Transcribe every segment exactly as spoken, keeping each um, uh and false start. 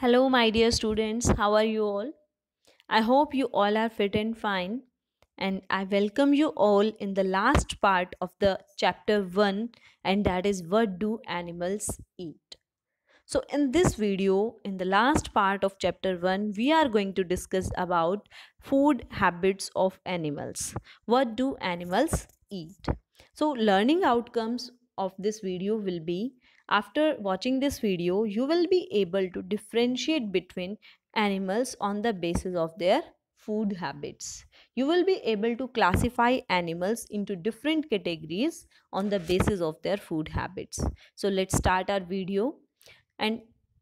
Hello, my dear students. How are you all? I hope you all are fit and fine. And I welcome you all in the last part of the chapter one, and that is what do animals eat? So, in this video, in the last part of chapter one, we are going to discuss about food habits of animals. What do animals eat? So, learning outcomes of this video will be after watching this video, you will be able to differentiate between animals on the basis of their food habits. You will be able to classify animals into different categories on the basis of their food habits. So, let's start our video. And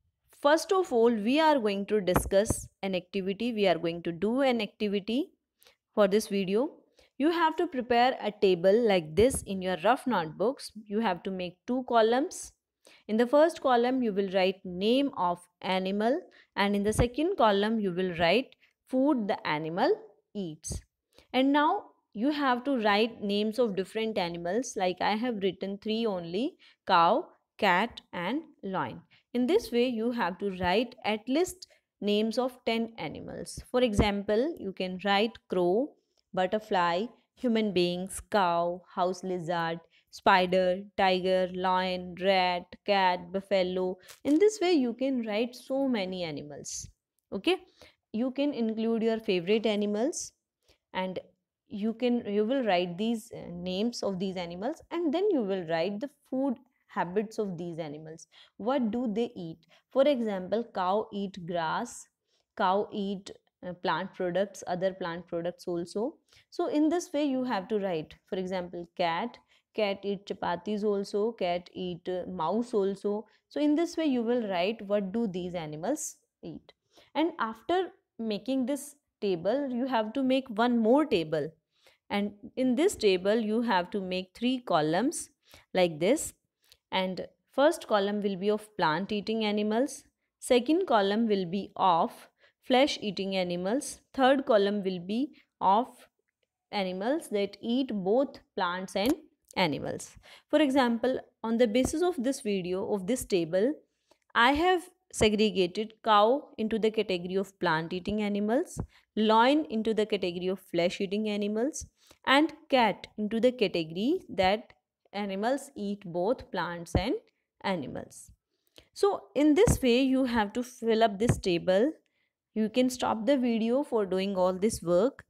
first of all, we are going to discuss an activity. We are going to do an activity for this video. You have to prepare a table like this in your rough notebooks. You have to make two columns. In the first column, you will write name of animal, and in the second column, you will write food the animal eats. And now you have to write names of different animals, like I have written three only: cow, cat, and lion. In this way, you have to write at least names of ten animals. For example, you can write crow, butterfly, human beings, cow, house lizard, spider, tiger, lion, rat, cat, buffalo. In this way, you can write so many animals. Okay, you can include your favorite animals, and you can you will write these uh, names of these animals, and then you will write the food habits of these animals. What do they eat? For example, cow eat grass, cow eat uh, plant products, other plant products also. So in this way you have to write. For example, cat cat eat chapatis also, cat eat uh, mouse also. So in this way you will write what do these animals eat. And after making this table, you have to make one more table, and in this table you have to make three columns like this. And first column will be of plant eating animals, second column will be of flesh eating animals, third column will be of animals that eat both plants and animals. For example, on the basis of this video of this table, I have segregated cow into the category of plant eating animals, lion into the category of flesh eating animals, and cat into the category that animals eat both plants and animals. So in this way you have to fill up this table. You can stop the video for doing all this work.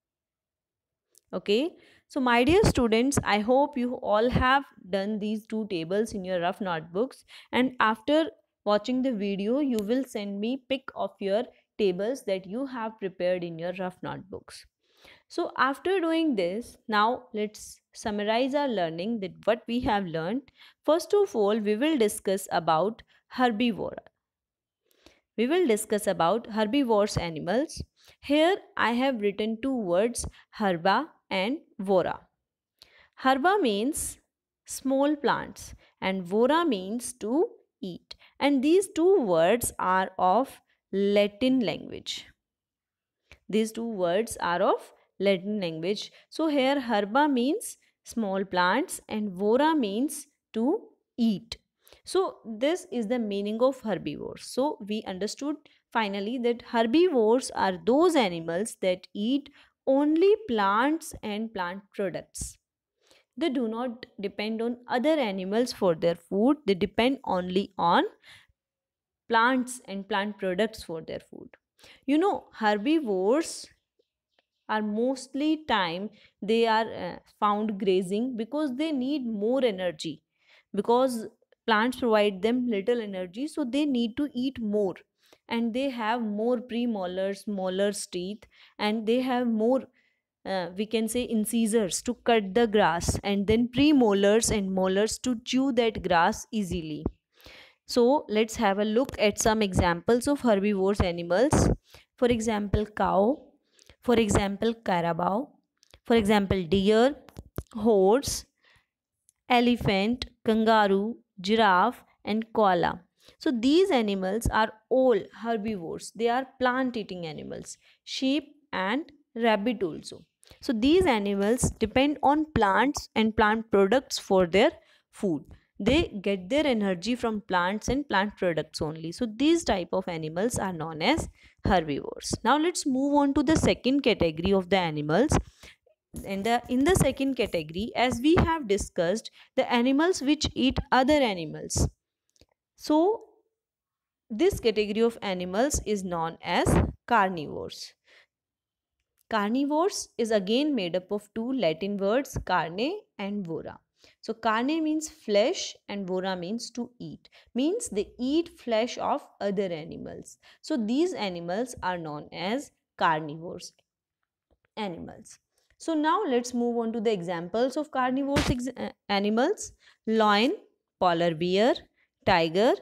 Okay, so my dear students, I hope you all have done these two tables in your rough notebooks, and after watching the video you will send me pic of your tables that you have prepared in your rough notebooks. So after doing this, now let's summarize our learning, that what we have learned. First of all, we will discuss about herbivora. We will discuss about herbivorous animals. Here I have written two words, herba and vora. Herba means small plants and vora means to eat. And these two words are of Latin language. These two words are of Latin language. So here herba means small plants and vora means to eat. So this is the meaning of herbivores. So we understood finally that herbivores are those animals that eat only plants and plant products. They do not depend on other animals for their food. They depend only on plants and plant products for their food. You know, herbivores are mostly time they are uh, found grazing because they need more energy, because plants provide them little energy, so they need to eat more, and they have more premolars, molars, teeth, and they have more uh, we can say incisors to cut the grass, and then premolars and molars to chew that grass easily. So let's have a look at some examples of herbivorous animals. For example, cow. For example, carabao. For example, deer, horse, elephant, kangaroo, giraffe, and koala. So these animals are all herbivores. They are plant eating animals. Sheep and rabbit also. So these animals depend on plants and plant products for their food. they get their energy from plants and plant products only. So these type of animals are known as herbivores. Now let's move on to the second category of the animals. In the in the second category, as we have discussed, the animals which eat other animals. So this category of animals is known as carnivores. Carnivores is again made up of two Latin words, carne and vora. So carne means flesh and vora means to eat. Means they eat flesh of other animals. So these animals are known as carnivores animals. So now let's move on to the examples of carnivorous ex- uh, animals. Lion, polar bear, tiger,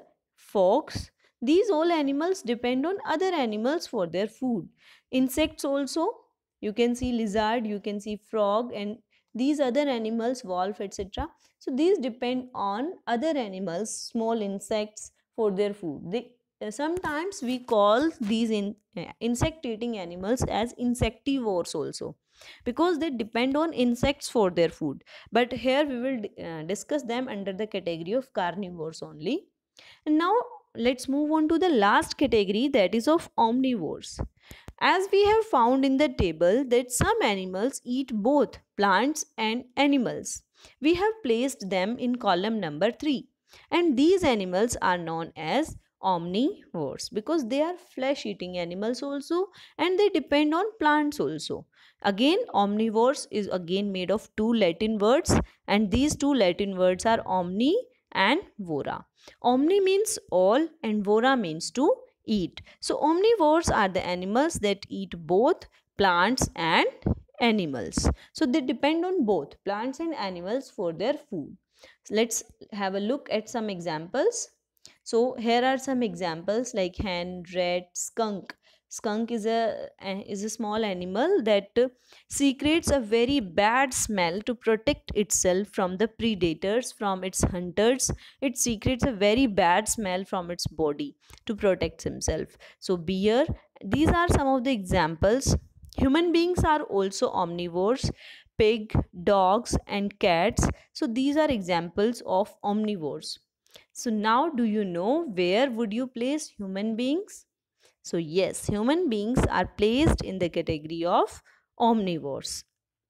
fox. These all animals depend on other animals for their food. Insects also, you can see lizard, you can see frog, and these other animals, wolf, et cetera. So these depend on other animals, small insects for their food. They uh, sometimes we call these in, uh, insect eating animals as insectivores also, because they depend on insects for their food, but here we will uh, discuss them under the category of carnivores only. And now let's move on to the last category, that is of omnivores. As we have found in the table that some animals eat both plants and animals, we have placed them in column number three. And these animals are known as omnivores because they are flesh eating animals also, and they depend on plants also. Again, omnivores is again made of two Latin words, and these two Latin words are omni and vora. Omni means all and vora means to eat. So omnivores are the animals that eat both plants and animals. So they depend on both plants and animals for their food. Let's have a look at some examples. So here are some examples like hen, rat, skunk. Skunk is a is a small animal that secretes a very bad smell to protect itself from the predators, from its hunters. It secretes a very bad smell from its body to protect himself. So bear, these are some of the examples. Human beings are also omnivores. Pig, dogs and cats. So these are examples of omnivores. So now do you know where would you place human beings? So yes, human beings are placed in the category of omnivores.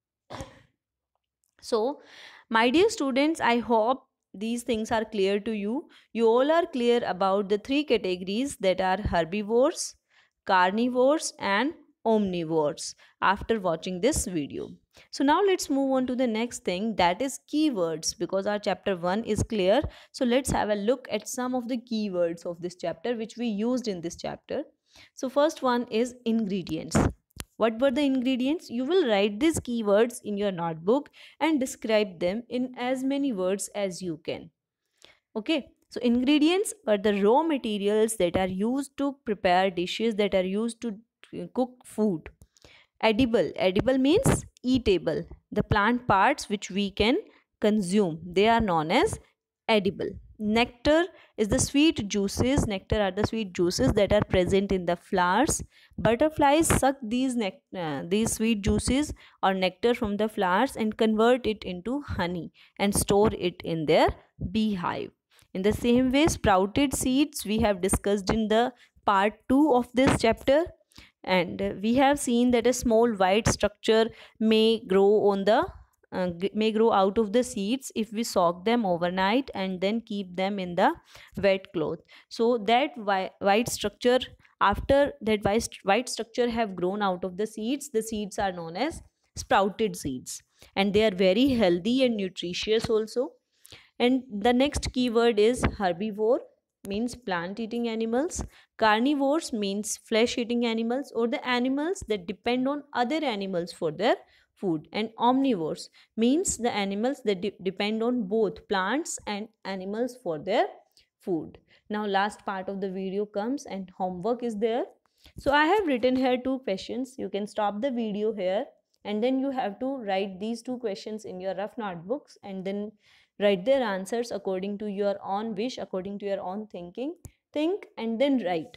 So my dear students, I hope these things are clear to you. You all are clear about the three categories that are herbivores, carnivores and omnivores after watching this video. So now let's move on to the next thing, that is keywords, because our chapter one is clear. So let's have a look at some of the keywords of this chapter which we used in this chapter. So first one is ingredients. What were the ingredients? You will write these keywords in your notebook and describe them in as many words as you can. Okay, so ingredients are the raw materials that are used to prepare dishes, that are used to uh, cook food. Edible, edible means eatable. The plant parts which we can consume, they are known as edible. Nectar is the sweet juices. Nectar are the sweet juices that are present in the flowers. Butterflies suck these nec- uh, these sweet juices or nectar from the flowers and convert it into honey and store it in their beehive. In the same way, sprouted seeds we have discussed in the part two of this chapter, and we have seen that a small white structure may grow on the uh, may grow out of the seeds if we soak them overnight and then keep them in the wet cloth. So that whi- white structure, after that white, white structure have grown out of the seeds, the seeds are known as sprouted seeds, and they are very healthy and nutritious also. And the next keyword is herbivore, means plant eating animals. Carnivores means flesh eating animals or the animals that depend on other animals for their food. And omnivores means the animals that de- depend on both plants and animals for their food. Now last part of the video comes and homework is there. So I have written here two questions. You can stop the video here and then you have to write these two questions in your rough notebooks and then write their answers according to your own wish, according to your own thinking. Think and then write.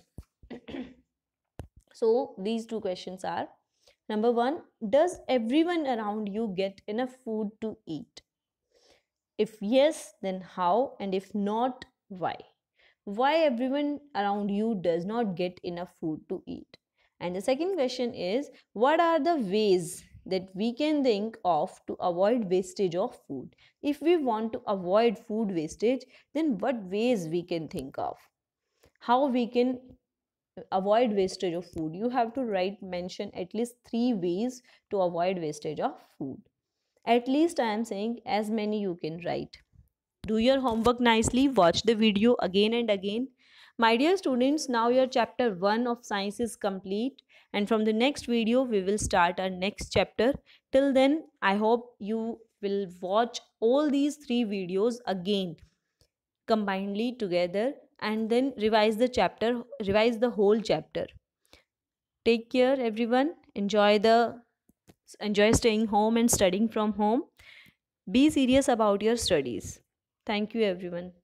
So these two questions are: number one, does everyone around you get enough food to eat? If yes, then how? And if not, why? Why everyone around you does not get enough food to eat? And the second question is, what are the ways that we can think of to avoid wastage of food? If we want to avoid food wastage, then what ways we can think of? How we can avoid wastage of food? You have to write, mention at least three ways to avoid wastage of food. At least I am saying as many you can write. Do your homework nicely, watch the video again and again. My dear students, now your chapter one of science is complete, and from the next video we will start our next chapter. Till then, I hope you will watch all these three videos again combinedly together and then revise the chapter, revise the whole chapter. Take care everyone. Enjoy the enjoy staying home and studying from home. Be serious about your studies. Thank you everyone.